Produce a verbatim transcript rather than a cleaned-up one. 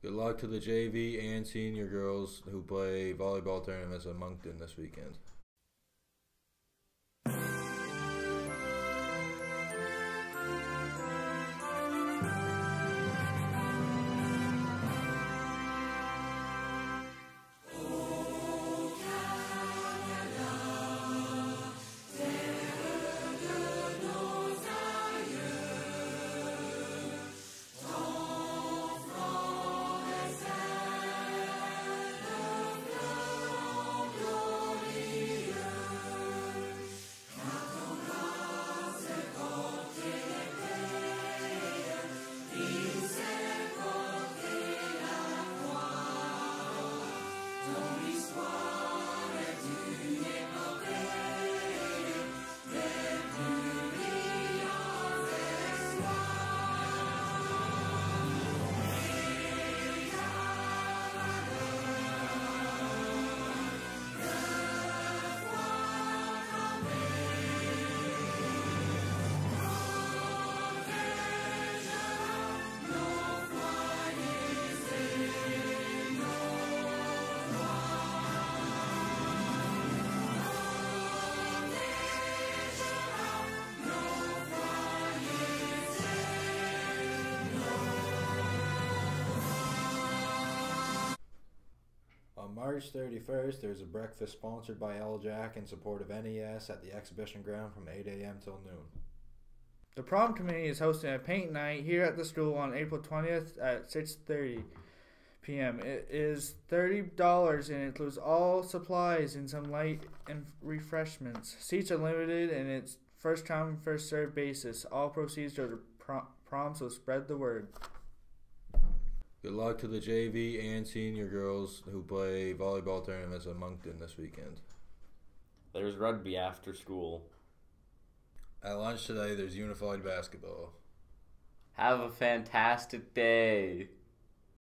Good luck to the J V and senior girls who play volleyball tournaments at Moncton this weekend. On March thirty-first, there's a breakfast sponsored by L Jack in support of N E S at the exhibition ground from eight a m till noon. The prom committee is hosting a paint night here at the school on April twentieth at six thirty p m It is thirty dollars and it includes all supplies and some light and refreshments. Seats are limited and it's first come, first served basis. All proceeds go to prom, prom so spread the word. Good luck to the J V and senior girls who play volleyball tournaments at Moncton this weekend. There's rugby after school. At lunch today, there's unified basketball. Have a fantastic day.